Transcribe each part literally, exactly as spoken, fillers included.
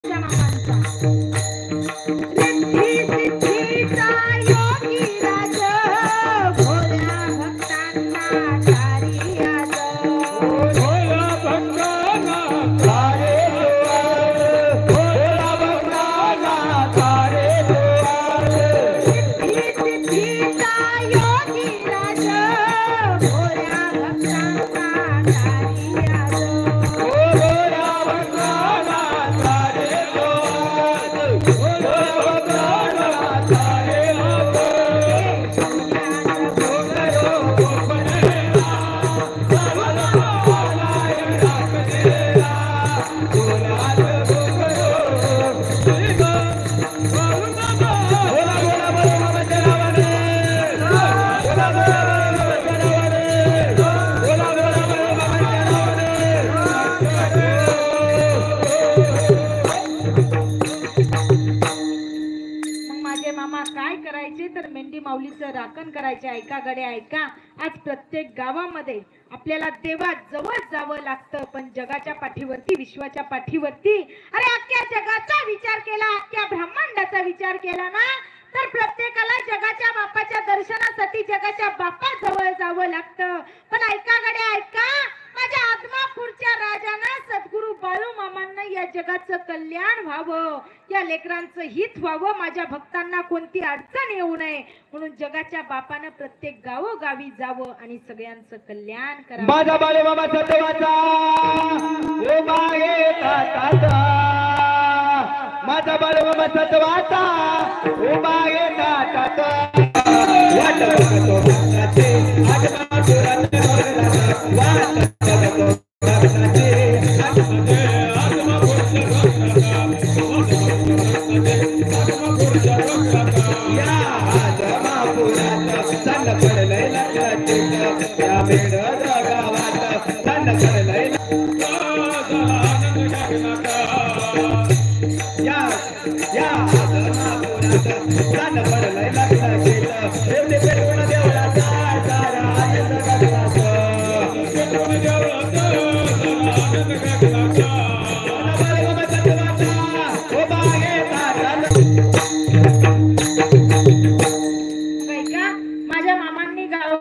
राखण करायचे. ऐका गडे ऐका, आज प्रत्येक गावामध्ये आपल्याला देवा जवळ जावं लागतं, पण जगाच्या पाठीवरती, विश्वाच्या पाठीवरती, अरे अख्ख्या जगाचा विचार केला, अख्ख्या ब्रह्मांडाचा विचार केला ना, तर प्रत्येकाला जगाच्या बापाच्या दर्शनासाठी जगाच्या बापाजवळ जावं लागतं. पण ऐका गडे ऐका, माझ्या आत्मापूरच्या राजानं सद्गुरू बाळू मामांना या जगाचं कल्याण व्हावं, या लेकरांचं हित व्हावं, माझ्या भक्तांना कोणती अडचण येऊ नये म्हणून जगाच्या बापानं प्रत्येक गावोगावी जावं आणि सगळ्यांचं कल्याण करावं. माझा बाळू मामा सत्वाचा ओ मागे ताता, माझा बाळू मामा सत्वाचा ओ मागे ताता, वाट बघतो नाचे आजमा सुरात वाट बघतो नाचे आजमा आजमा या आजमा पुरात संड पडलंय लक्षात या बेड गावात संड पडलंय या या आजमा पुरात संड पडलंय लक्षात एवढे पेटवून देवळाचा सारा आनंद गगनाचा पेटवून देवळाचा आनंद गगनाचा बाळू मामा सत्वाचा ओ बागे तारा. माझ्या मामांनी गाव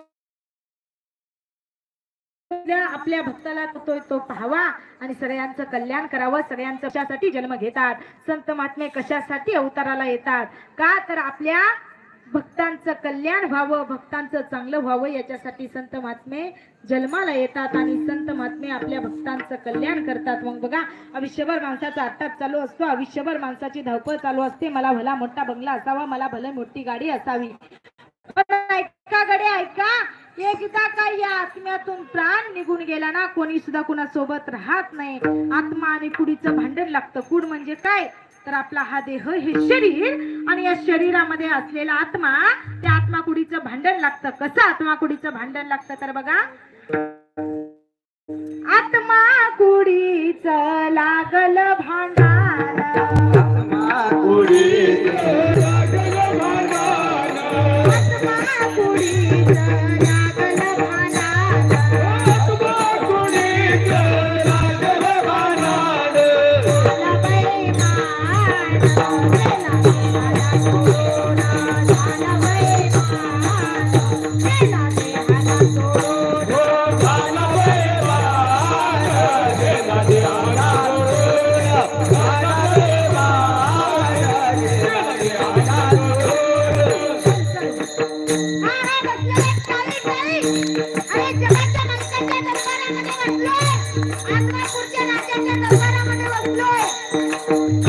आपल्या भक्ताला तो तो पाहावा आणि सगळ्यांचं कल्याण करावं. सगळ्यांचं कशासाठी जन्म घेतात, संत महात्मे कशासाठी अवताराला येतात, का तर आपल्या भक्तांचं कल्याण व्हावं, भक्तांचं चांगलं व्हावं, याच्यासाठी संत महात्मे जन्माला येतात आणि संत महात्मे आपल्या भक्तांचं कल्याण करतात. मग बघा, आयुष्यभर माणसाचा अट्टाप चालू असतो, आयुष्यभर माणसाची धावपळ चालू असते. मला भला मोठा बंगला असावा, मला भला मोठी गाडी असावी, पण ऐका गडे ऐका, एकदा काय या आत्म्यातून प्राण निघून गेला ना, कोणी सुद्धा कुणा सोबत राहत नाही. आत्मा आणि कुडीचं भांडण लागतं. कुड म्हणजे काय तर आपला हा देह, हे शरीर, आणि या शरीरामध्ये असलेला आत्मा, त्या आत्मा कुडीचं भांडण लागतं. कसं आत्मा कुडीचं भांडण लागतं तर बघा, आत्मा कुडीचं लागल भांडण, आत्मा कुडीचं लागल भांडण, आत्मा कुडीचं लागल भांडण, आत्मा कुडीचं लागल भांडण, झाला बाई मान, झाला देहाला सोडून, झाला बाई मान, झाला देहाला सोडून, झाला बाई मान, गेला देहाला सोडून, झाला बाई मान, गेला देहाला सोडून. अरे बसले चाली चाली, अरे जगाच्या माणसाच्या दरबारामध्ये बसलोय, आत्मापूरच्या राजाच्या दरबारामध्ये बसलोय.